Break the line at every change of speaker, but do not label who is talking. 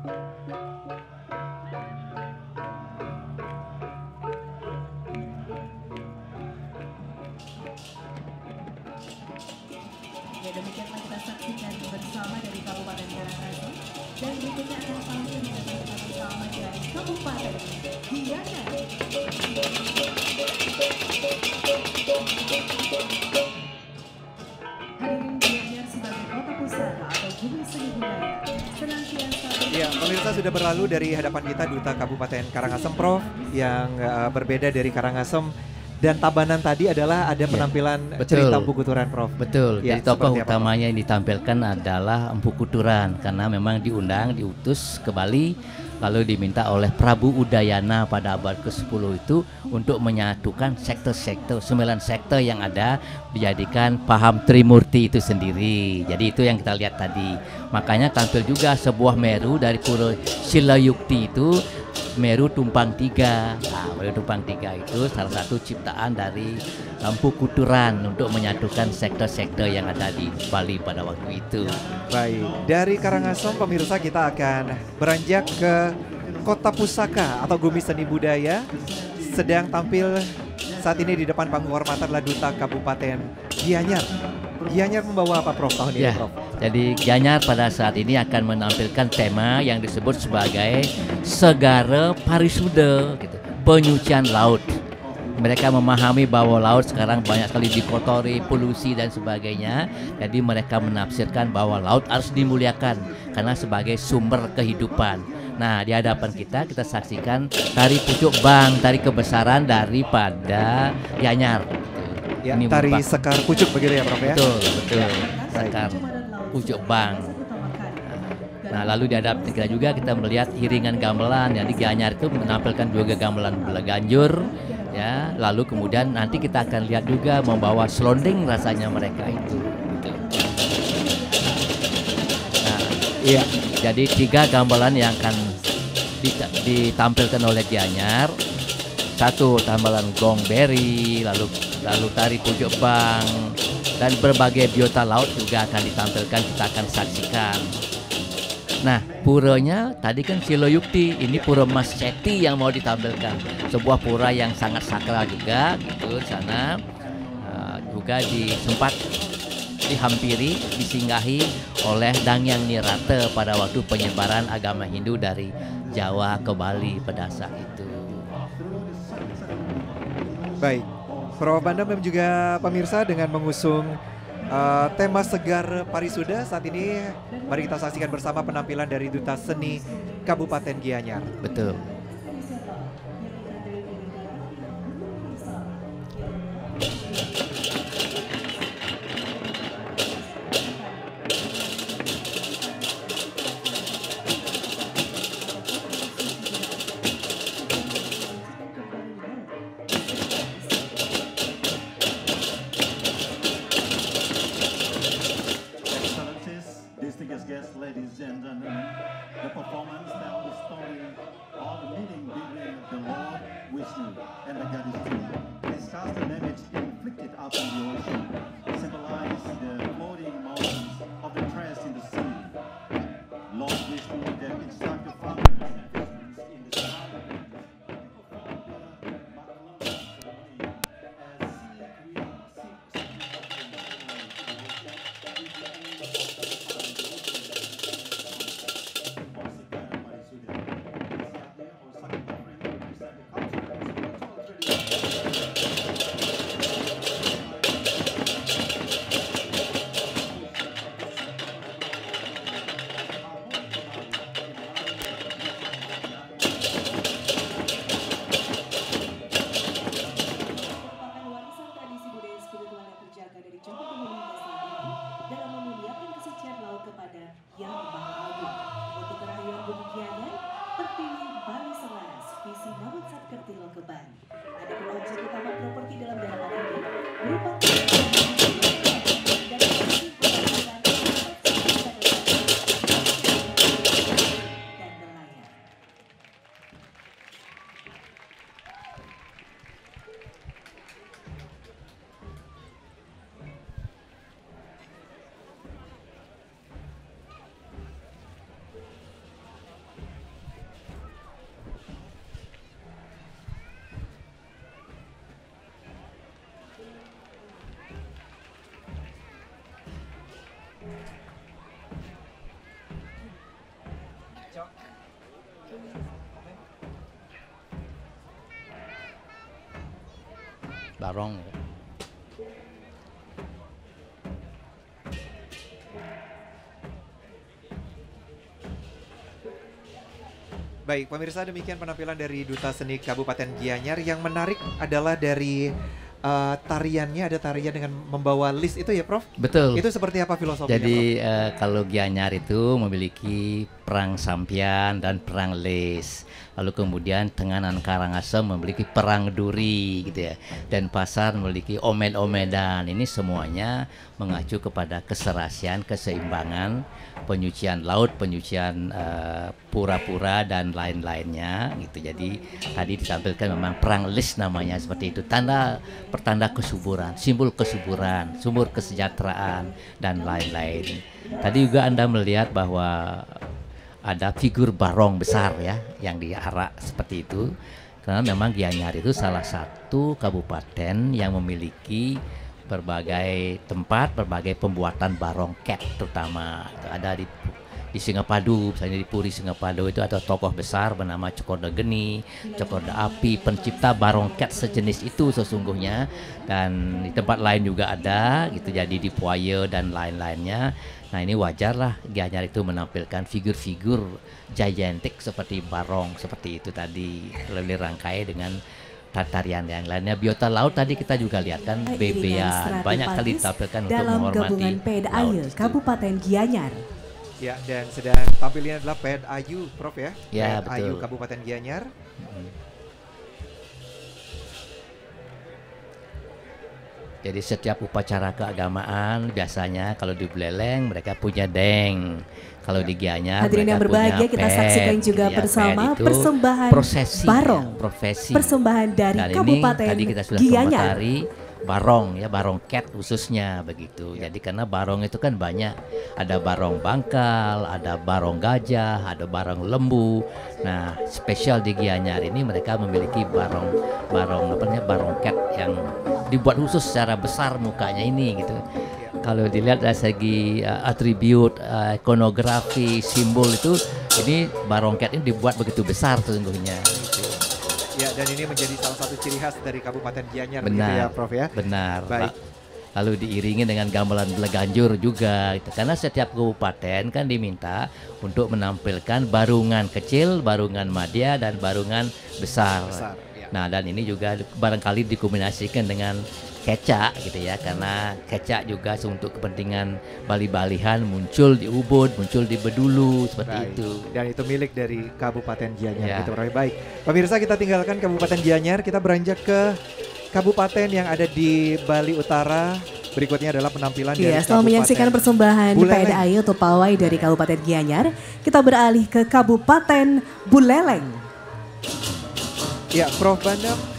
Ya, demikianlah kita saksikan bersama dari Kabupaten Karangasem, dan berikutnya akan tampil kita bersama dari Kabupaten Gianyar. Hadirin, Gianyar sebagai kota pusaka atau bumi seni budaya senantiasa.
Ya, pemirsa, sudah berlalu dari hadapan kita Duta Kabupaten Karangasem, Prof, yang berbeda dari Karangasem. Dan Tabanan tadi adalah ada penampilan cerita Empu Kuturan, Prof.
Betul.
Ya,
jadi tokoh
apa,
utamanya yang ditampilkan adalah Empu Kuturan karena memang diutus ke Bali, lalu diminta oleh Prabu Udayana pada abad ke-10 itu untuk menyatukan sekte-sekte, 9 sekte yang ada, dijadikan paham Trimurti itu sendiri. Jadi itu yang kita lihat tadi. Makanya tampil juga sebuah Meru dari Pura Silayukti itu, Meru Tumpang Tiga. Nah, Meru Tumpang Tiga itu salah satu ciptaan dari Empu Kuturan untuk menyatukan sekte-sekte yang ada di Bali pada waktu itu.
Baik, dari Karangasem pemirsa kita akan beranjak ke Kota Pusaka atau Bumi Seni Budaya. Sedang tampil saat ini di depan panggung kehormatan adalah Duta Kabupaten Gianyar. Gianyar membawa apa, Prof, tahun ini, Prof?
Jadi Gianyar pada saat ini akan menampilkan tema yang disebut sebagai Segara Parisuda, gitu, penyucian laut. Mereka memahami bahwa laut sekarang banyak sekali dikotori, polusi dan sebagainya. Jadi mereka menafsirkan bahwa laut harus dimuliakan karena sebagai sumber kehidupan. Nah, di hadapan kita saksikan tari pucuk bang, tari kebesaran daripada Gianyar.
Ya, tari sekar pucuk begitu ya, Prof, ya?
Betul, betul. Sekar pucuk bang. Nah, lalu di hadapan kita juga kita melihat iringan gamelan. Jadi Gianyar itu menampilkan juga gamelan Ganjur, ya. Lalu kemudian nanti kita akan lihat juga membawa selonding rasanya mereka itu. Gitu. Nah, iya. Jadi 3 gamelan yang akan ditampilkan oleh Gianyar. 1 gamelan gong beri, lalu tari pucuk bang, dan berbagai biota laut juga akan ditampilkan, kita akan saksikan. Nah, puranya tadi kan Silayukti, ini Pura Mas Ceti yang mau ditampilkan, sebuah pura yang sangat sakral juga, gitu. Sana juga sempat dihampiri, disinggahi oleh Dangyang Nirata pada waktu penyebaran agama Hindu dari Jawa ke Bali pada saat itu.
Baik, Prof Bandam dan juga pemirsa dengan mengusung tema Segar Parisuda saat ini, mari kita saksikan bersama penampilan dari Duta Seni Kabupaten Gianyar.
Betul.
Guests, ladies and gentlemen, the performance tells the story of the meeting between the Lord Vishnu and the goddess Shri. Discuss the damage inflicted out in the ocean, symbolize the floating mountains of the trash in the sea. Lord Vishnu then instructed farmers in the sky.
Barong.
Baik, pemirsa, demikian penampilan dari Duta Seni Kabupaten Gianyar. Yang menarik adalah dari tariannya, ada tarian dengan membawa list itu ya, Prof?
Betul.
Itu seperti apa filosofinya,
Jadi
Prof?
kalau Gianyar itu memiliki perang sampian dan perang lis. Lalu kemudian Tenganan Karangasem memiliki perang duri gitu ya. Dan Pasar memiliki omed-omedan. Ini semuanya mengacu kepada keserasian, keseimbangan, penyucian laut, penyucian pura-pura dan lain-lainnya gitu. Jadi tadi ditampilkan memang perang lis namanya seperti itu. Pertanda kesuburan, simbol kesuburan, sumber kesejahteraan dan lain-lain. Tadi juga Anda melihat bahwa ada figur barong besar ya yang diarak seperti itu. Karena memang Gianyar itu salah satu kabupaten yang memiliki berbagai tempat, berbagai pembuatan barong cat terutama. Ada di Singapadu, misalnya di Puri Singapadu itu ada tokoh besar bernama Cokorda Geni, Cokorda Api, pencipta barong cat sejenis itu sesungguhnya. Dan di tempat lain juga ada gitu, jadi di Puaya dan lain-lainnya. Nah ini wajar lah Gianyar itu menampilkan figur-figur gigantic seperti barong seperti itu tadi, lalu dirangkai dengan tarian yang lainnya. Biota laut tadi kita juga lihat kan, bebean banyak kali ditampilkan untuk
dalam
menghormati
gabungan PEDAYE Kabupaten Gianyar.
Ya, dan sedang tampilnya adalah PEDAYU, Prof ya?
Ya,
PEDAYU
betul.
Kabupaten Gianyar.
Jadi setiap upacara keagamaan biasanya kalau di Buleleng mereka punya deng. Kalau di Gianyar
Hadirin yang
mereka
berbahagia,
punya
kita
pet,
saksikan
gitu
juga
ya.
bersama
Pet itu
persembahan
prosesi,
barong.
ya, profesi.
Persembahan dari
Dan
Kabupaten
ini tadi kita sudah
Gianyar.
komentari barong ya, barong cat khususnya begitu. Jadi karena barong itu kan banyak, ada barong bangkal, ada barong gajah, ada barong lembu. Nah, spesial di Gianyar ini mereka memiliki barong cat yang dibuat khusus secara besar mukanya ini gitu. Kalau dilihat dari segi atribut, ikonografi, simbol itu, ini barong cat ini dibuat begitu besar sesungguhnya. Gitu.
Ya, dan ini menjadi salah satu ciri khas dari Kabupaten Gianyar,
Benar,
gitu ya, Prof ya.
Benar.
Baik.
Lalu diiringi dengan gamelan beleganjur juga, gitu. Karena setiap kabupaten kan diminta untuk menampilkan barungan kecil, barungan madya, dan barungan besar.
Ya.
Nah, dan ini juga barangkali dikombinasikan dengan kecak gitu ya, karena kecak juga untuk kepentingan bali-balihan muncul di Ubud, muncul di Bedulu seperti
Baik.
itu.
Dan itu milik dari Kabupaten Gianyar,
Ya.
gitu, Prof. Baik, pemirsa, kita tinggalkan Kabupaten Gianyar, kita beranjak ke kabupaten yang ada di Bali Utara. Berikutnya adalah penampilan dari
Iya, setelah menyaksikan persembahan
Buleleng.
PEDAYE atau pawai dari Kabupaten Gianyar, kita beralih ke Kabupaten Buleleng.
Ya, Prof Bandam,